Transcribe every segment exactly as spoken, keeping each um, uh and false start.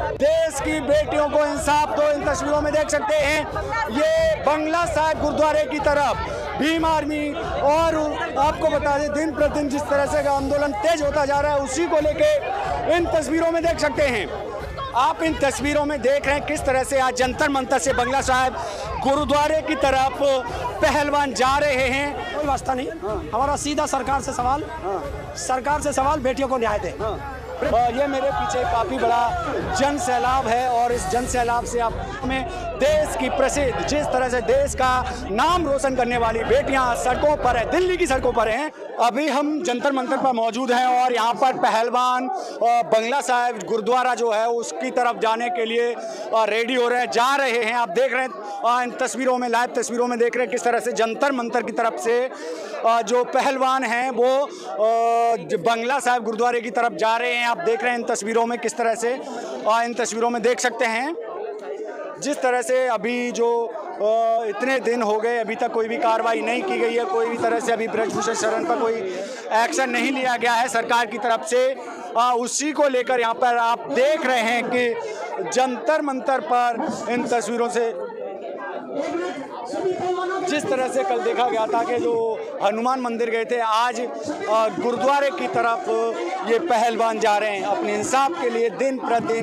देश की बेटियों को इंसाफ दो, इन तस्वीरों में देख सकते हैं ये बंगला साहिब गुरुद्वारे की तरफ भीम आर्मी। और आपको बता दें दिन प्रतिदिन जिस तरह से आंदोलन तेज होता जा रहा है उसी को लेके इन तस्वीरों में देख सकते हैं। आप इन तस्वीरों में देख रहे हैं किस तरह से आज जंतर मंतर से बंगला साहिब गुरुद्वारे की तरफ पहलवान जा रहे हैं। कोई वास्ता नहीं, हमारा सीधा सरकार से सवाल, सरकार से सवाल बेटियों को न्याय दे। ये मेरे पीछे काफ़ी बड़ा जन सैलाब है और इस जन सैलाब से आप हमें देश की प्रसिद्ध जिस तरह से देश का नाम रोशन करने वाली बेटियां सड़कों पर है, दिल्ली की सड़कों पर हैं। अभी हम जंतर मंतर पर मौजूद हैं और यहाँ पर पहलवान बंगला साहिब गुरुद्वारा जो है उसकी तरफ जाने के लिए रेडी हो रहे हैं, जा रहे हैं। आप देख रहे हैं इन तस्वीरों में, लाइव तस्वीरों में देख रहे हैं किस तरह से जंतर मंतर की तरफ से जो पहलवान हैं वो बंगला साहिब गुरुद्वारे की तरफ जा रहे हैं। आप देख रहे हैं इन तस्वीरों में किस तरह से, इन तस्वीरों में देख सकते हैं जिस तरह से अभी जो इतने दिन हो गए अभी तक कोई भी कार्रवाई नहीं की गई है, कोई भी तरह से अभी ब्रजभूषण शरण पर कोई एक्शन नहीं लिया गया है सरकार की तरफ से। उसी को लेकर यहाँ पर आप देख रहे हैं कि जंतर मंतर पर इन तस्वीरों से जिस तरह से कल देखा गया था कि जो हनुमान मंदिर गए थे, आज गुरुद्वारे की तरफ ये पहलवान जा रहे हैं अपने इंसाफ के लिए। दिन प्रतिदिन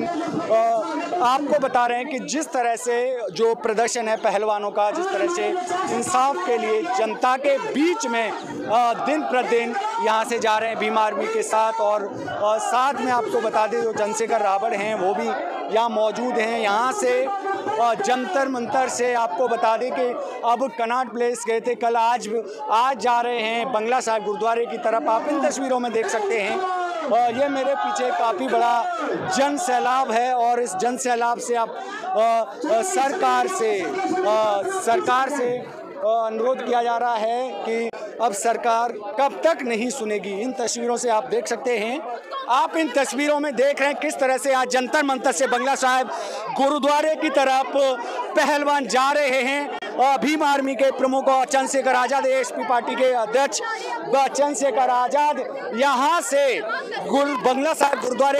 आपको बता रहे हैं कि जिस तरह से जो प्रदर्शन है पहलवानों का, जिस तरह से इंसाफ के लिए जनता के बीच में दिन प्रतिदिन यहाँ से जा रहे हैं भीम आर्मी के साथ। और साथ में आपको बता दें जो चंद्रशेखर रावण हैं वो भी यहाँ मौजूद हैं। यहाँ से जंतर मंतर से आपको बता दें कि अब कनॉट प्लेस गए थे कल, आज आज जा रहे हैं बंगला साहिब गुरुद्वारे की तरफ। आप इन तस्वीरों में देख सकते हैं ये मेरे पीछे काफ़ी बड़ा जन सैलाब है और इस जन सैलाब से आप आ, आ, सरकार से आ, सरकार से अनुरोध किया जा रहा है कि अब सरकार कब तक नहीं सुनेगी। इन तस्वीरों से आप देख सकते हैं, आप इन तस्वीरों में देख रहे हैं किस तरह से आज जंतर मंतर से बंगला साहिब गुरुद्वारे की तरफ पहलवान जा रहे हैं। भीम आर्मी के प्रमुख चंद्रशेखर आज़ाद, एएसपी पार्टी के अध्यक्ष चंद्रशेखर आज़ाद यहाँ से गुरु बंगला साहिब गुरुद्वारे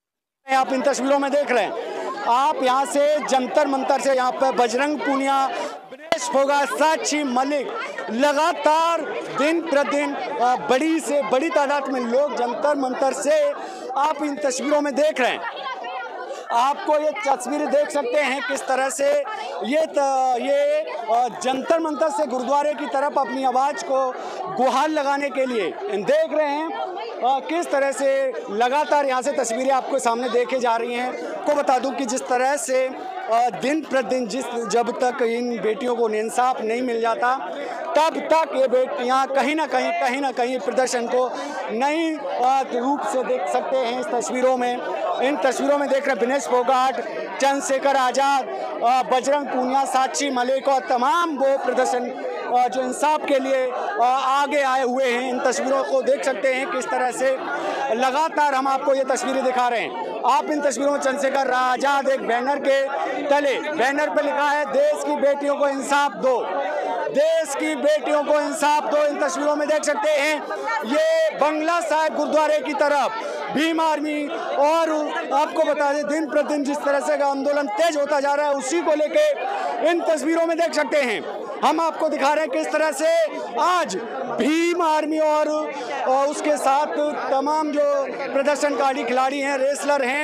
आप इन तस्वीरों में देख रहे हैं। आप यहाँ से जंतर मंतर से यहाँ पर बजरंग पूनिया, विनेश फोगाट, साक्षी मलिक लगातार दिन प्रतिदिन बड़ी से बड़ी तादाद में लोग जंतर मंतर से आप इन तस्वीरों में देख रहे हैं। आपको ये तस्वीरें देख सकते हैं किस तरह से ये त, ये जंतर मंतर से गुरुद्वारे की तरफ अपनी आवाज़ को गुहार लगाने के लिए देख रहे हैं किस तरह से लगातार यहाँ से तस्वीरें आपको सामने देखे जा रही हैं। को बता दूं कि जिस तरह से दिन प्रतिदिन जिस जब तक इन बेटियों को इंसाफ नहीं मिल जाता तब तक ये बेटियाँ कहीं ना कहीं कहीं ना कहीं प्रदर्शन को नई रूप से देख सकते हैं। इस तस्वीरों में इन तस्वीरों में देख रहे हैं विनेश फोगाट, चंद्रशेखर आज़ाद, बजरंग पूनिया, साक्षी मलिक और तमाम वो प्रदर्शन जो इंसाफ के लिए आगे आए हुए हैं। इन तस्वीरों को देख सकते हैं किस तरह से लगातार हम आपको ये तस्वीरें दिखा रहे हैं। आप इन तस्वीरों में चंद्रशेखर आज़ाद एक बैनर के तले, बैनर पर लिखा है देश की बेटियों को इंसाफ दो, देश की बेटियों को इंसाफ दो। इन तस्वीरों में देख सकते हैं ये बंगला साहिब गुरुद्वारे की तरफ भीम आर्मी। और आपको बता दें दिन प्रतिदिन जिस तरह से आंदोलन तेज होता जा रहा है उसी को लेके इन तस्वीरों में देख सकते हैं। हम आपको दिखा रहे हैं किस तरह से आज भीम आर्मी और, और उसके साथ तमाम जो प्रदर्शनकारी खिलाड़ी हैं, रेसलर हैं,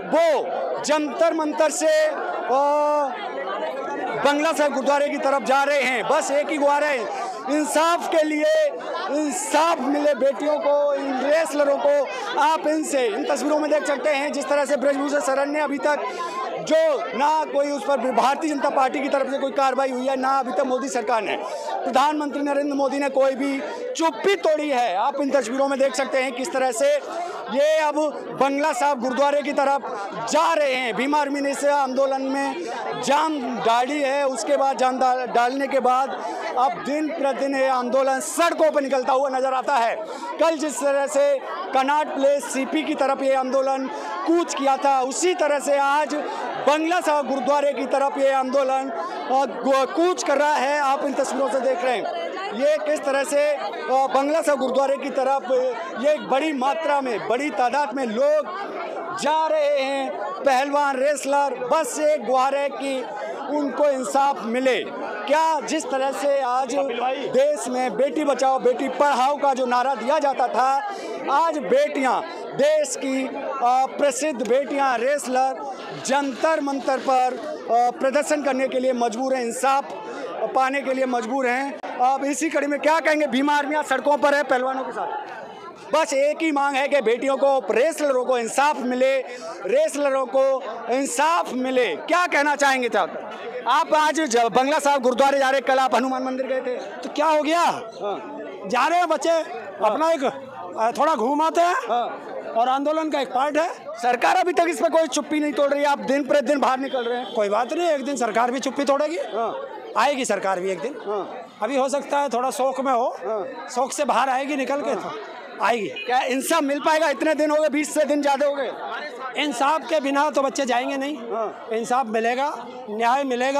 वो जंतर मंतर से बंगला साहिब गुरुद्वारे की तरफ जा रहे हैं। बस एक ही गुहार है, इंसाफ के लिए, इंसाफ मिले बेटियों को, इन रेसलरों को। आप इनसे इन तस्वीरों में देख सकते हैं जिस तरह से ब्रजभूषण शरण ने अभी तक जो ना कोई उस पर भारतीय जनता पार्टी की तरफ से कोई कार्रवाई हुई है, ना अभी तक मोदी सरकार ने, प्रधानमंत्री नरेंद्र मोदी ने कोई भी चुप्पी तोड़ी है। आप इन तस्वीरों में देख सकते हैं किस तरह से ये अब बंगला साहिब गुरुद्वारे की तरफ जा रहे हैं। भीम आर्मी ने इस आंदोलन में जान डाली है, उसके बाद जान डालने के बाद अब दिन प्रतिदिन ये आंदोलन सड़कों पर निकलता हुआ नजर आता है। कल जिस तरह से कनॉट प्लेस सीपी की तरफ ये आंदोलन कूच किया था, उसी तरह से आज बंगला साहिब गुरुद्वारे की तरफ ये आंदोलन कूच कर रहा है। आप इन तस्वीरों से देख रहे हैं ये किस तरह से बंगला साहिब गुरुद्वारे की तरफ ये एक बड़ी मात्रा में, बड़ी तादाद में लोग जा रहे हैं पहलवान रेसलर, बस एक गुहार है कि उनको इंसाफ मिले। क्या जिस तरह से आज देश में बेटी बचाओ बेटी पढ़ाओ का जो नारा दिया जाता था, आज बेटियां, देश की प्रसिद्ध बेटियां रेसलर जंतर मंतर पर प्रदर्शन करने के लिए मजबूर हैं, इंसाफ पाने के लिए मजबूर हैं। अब इसी कड़ी में क्या कहेंगे, भीम आर्मियां सड़कों पर है पहलवानों के साथ। बस एक ही मांग है कि बेटियों को, रेसलरों को इंसाफ मिले, रेसलरों को इंसाफ मिले। क्या कहना चाहेंगे साहब? आप आज बंगला साहब गुरुद्वारे जा रहे, कल आप हनुमान मंदिर गए थे, तो क्या हो गया? हाँ। जा रहे हैं बच्चे, हाँ। अपना एक थोड़ा घूम आते हैं, हाँ। और आंदोलन का एक पार्ट है। सरकार अभी तक इस पर कोई चुप्पी नहीं तोड़ रही है, आप दिन प्रतिदिन बाहर निकल रहे हैं। कोई बात नहीं, एक दिन सरकार भी चुप्पी तोड़ेगी, हाँ। आएगी सरकार भी एक दिन, हाँ। अभी हो सकता है थोड़ा शौक में हो, हाँ। शौक से बाहर आएगी निकल के, हाँ। तो आएगी। क्या इंसाफ मिल पाएगा? इतने दिन हो गए, बीस से दिन ज्यादा हो गए। इंसाफ के बिना तो बच्चे जाएंगे नहीं, हाँ। इंसाफ मिलेगा, न्याय मिलेगा,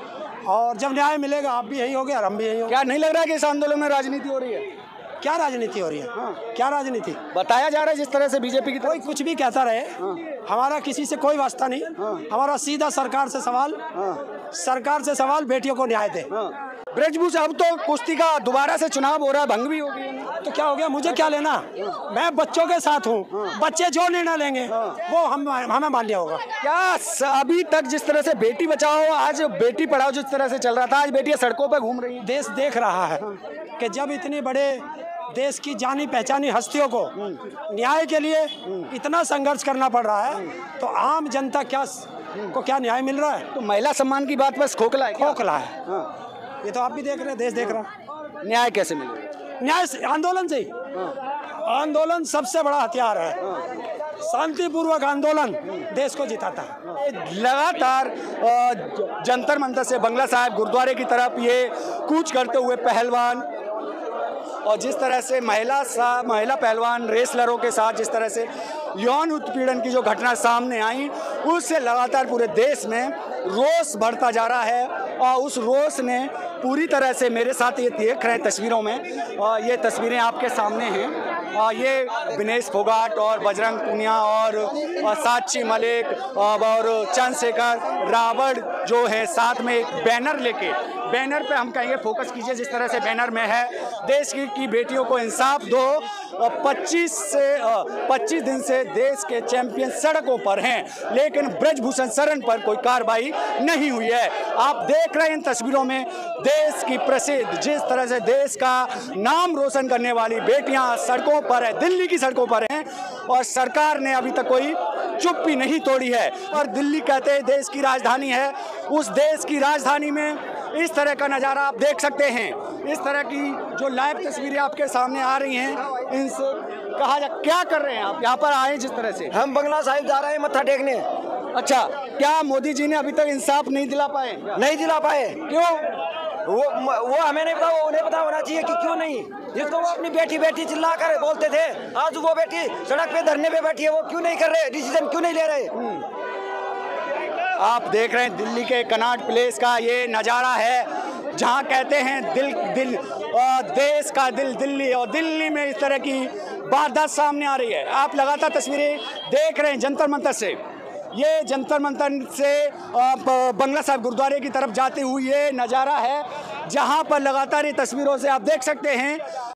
और जब न्याय मिलेगा आप भी यही होगे और हम भी यही होंगे। क्या नहीं लग रहा है कि इस आंदोलन में राजनीति हो रही है? क्या राजनीति हो रही है? हाँ। क्या राजनीति बताया जा रहा है जिस तरह से बीजेपी की? कोई कुछ भी कहता रहे, हाँ। हमारा किसी से कोई वास्ता नहीं, हाँ। हमारा सीधा सरकार से सवाल, हाँ। सरकार से सवाल, बेटियों को न्याय दे। हाँ। ब्रजभूषण, अब तो कुश्ती का दोबारा से चुनाव हो रहा है, भंग भी हो गई, तो क्या हो गया? मुझे क्या लेना, हाँ। मैं बच्चों के साथ हूँ, हाँ। बच्चे जो निर्णय लेंगे, हाँ। वो हम हमें मान्य होगा। क्या अभी तक जिस तरह से बेटी बचाओ, आज बेटी पढ़ाओ जिस तरह से चल रहा था, आज बेटियां सड़कों पर घूम रही हैं। देश देख रहा है, हाँ। कि जब इतने बड़े देश की जानी पहचानी हस्तियों को न्याय के लिए इतना संघर्ष करना पड़ रहा है, तो आम जनता क्या को क्या न्याय मिल रहा है? तो महिला सम्मान की बात बस खोखला है, खोखला है, हाँ। ये तो आप भी देख रहे हैं, देश देख रहा है। न्याय कैसे मिलेगा? न्याय आंदोलन से ही, हाँ। आंदोलन सबसे बड़ा हथियार है, हाँ। शांतिपूर्वक आंदोलन देश को जिताता है। लगातार जंतर मंतर से बंगला साहिब गुरुद्वारे की तरफ ये कूच करते हुए पहलवान, और जिस तरह से महिला सा महिला पहलवान रेसलरों के साथ जिस तरह से यौन उत्पीड़न की जो घटना सामने आई, उससे लगातार पूरे देश में रोष बढ़ता जा रहा है। और उस रोष ने पूरी तरह से, मेरे साथ ये देख रहे हैं तस्वीरों में, और ये तस्वीरें आपके सामने हैं, और ये विनेश फोगाट और बजरंग पुनिया और, और साक्षी मलिक और चंद्रशेखर रावण जो है साथ में एक बैनर लेके, बैनर पे हम कहेंगे फोकस कीजिए, जिस तरह से बैनर में है देश की, की बेटियों को इंसाफ दो। पच्चीस से पच्चीस दिन से देश के चैंपियन सड़कों पर हैं, लेकिन ब्रजभूषण शरण पर कोई कार्रवाई नहीं हुई है। आप देख रहे हैं इन तस्वीरों में देश की प्रसिद्ध, जिस तरह से देश का नाम रोशन करने वाली बेटियां सड़कों पर है, दिल्ली की सड़कों पर हैं, और सरकार ने अभी तक कोई चुप्पी नहीं तोड़ी है। और दिल्ली कहते हैं देश की राजधानी है, उस देश की राजधानी में इस तरह का नज़ारा आप देख सकते हैं। इस तरह की जो लाइव तस्वीरें आपके सामने आ रही हैं, इनसे कहा जा, क्या कर रहे हैं आप यहाँ पर आए? जिस तरह से हम बंगला साहिब जा रहे हैं मत्था टेकने। अच्छा, क्या मोदी जी ने अभी तक इंसाफ नहीं दिला पाए? नहीं दिला पाए। क्यों? वो वो हमें नहीं पता, उन्हें पता होना चाहिए कि क्यों नहीं। जिसको वो अपनी बेटी बेटी चिल्ला कर बोलते थे, आज वो बेटी सड़क पे धरने पे बैठी है, वो क्यों नहीं कर रहे, डिसीजन क्यों नहीं ले रहे? आप देख रहे हैं दिल्ली के कनॉट प्लेस का ये नज़ारा है, जहां कहते हैं दिल दिल और देश का दिल दिल्ली, और दिल्ली में इस तरह की वारदात सामने आ रही है। आप लगातार तस्वीरें देख रहे हैं जंतर मंतर से, ये जंतर मंतर से बंगला साहिब गुरुद्वारे की तरफ जाते हुए ये नज़ारा है, जहां पर लगातार ये तस्वीरों से आप देख सकते हैं